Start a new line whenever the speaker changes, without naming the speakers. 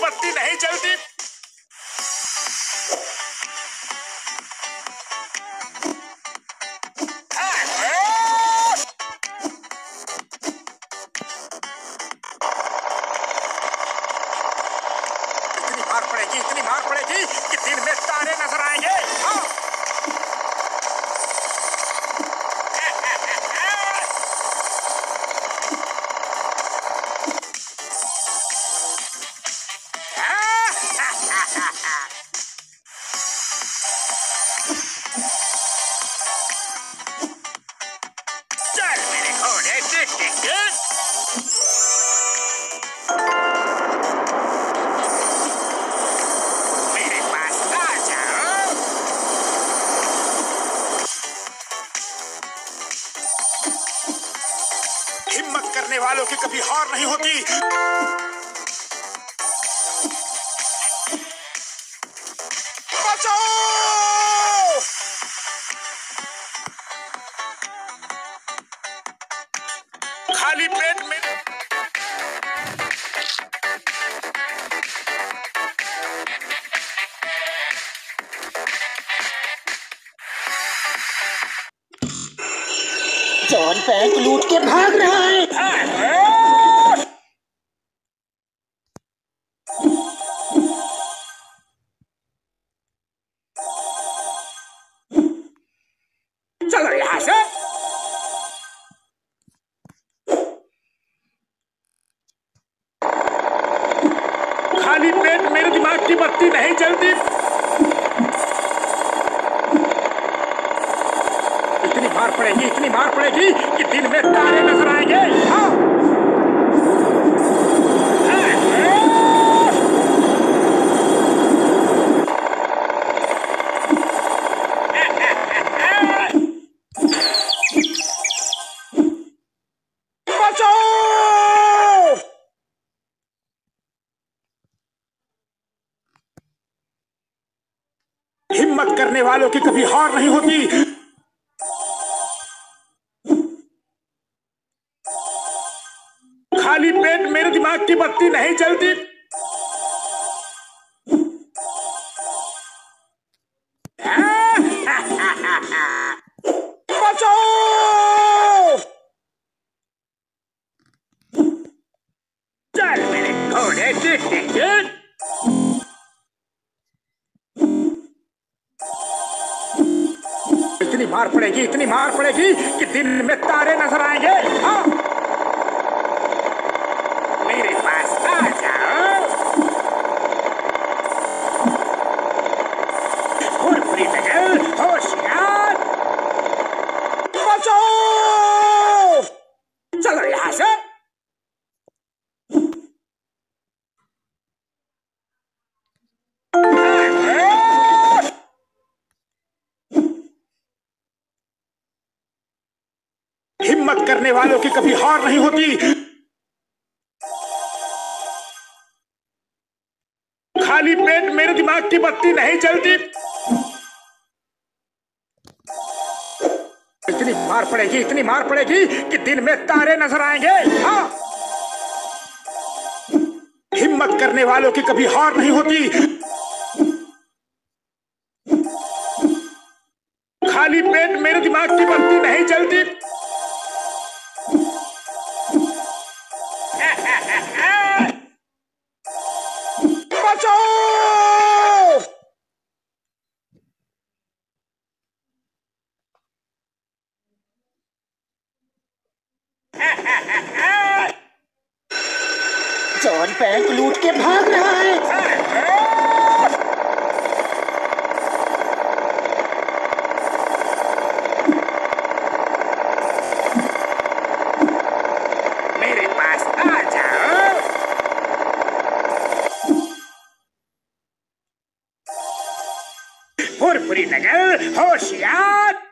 बत्ती नहीं जलती। इतनी मार पड़ेगी कि दिन में तारे नजर आएंगे। चल मेरे घोड़े, देखेंगे। मेरे पास आ जाओ। हिम्मत करने वालों की कभी हार नहीं होती। बचाओ! खाली पेट में
जॉन बैंक लूट के भाग रहा है।
चलो यहाँ से। खाली पेट मेरे दिमाग की बत्ती नहीं जलती। इतनी मार पड़ेगी कि दिन में तारे नजर आएंगे। बचाओ! हिम्मत करने वालों की कभी हार नहीं होती। खाली पेट मेरे दिमाग की बत्ती नहीं जलती। बचाओ! चल मेरे घोड़े, देखेंगे। इतनी मार पड़ेगी कि दिन में तारे नजर आएंगे। मेरे पास आ जाओ। फुरफुरी लगल, होशियार। बचाओ! चलो यहाँ से। हिम्मत करने वालों की कभी हार नहीं होती। खाली पेट मेरे दिमाग की बत्ती नहीं जलती। इतनी मार पड़ेगी कि दिन में तारे नजर आएंगे। हिम्मत करने वालों की कभी हार नहीं होती। खाली पेट मेरे दिमाग की बत्ती नहीं जलती। बचाओ!
जॉन बैंक लूट के भाग रहा है।
मेरे पास आ जाओ। फुरफुरी लगल, होशियार।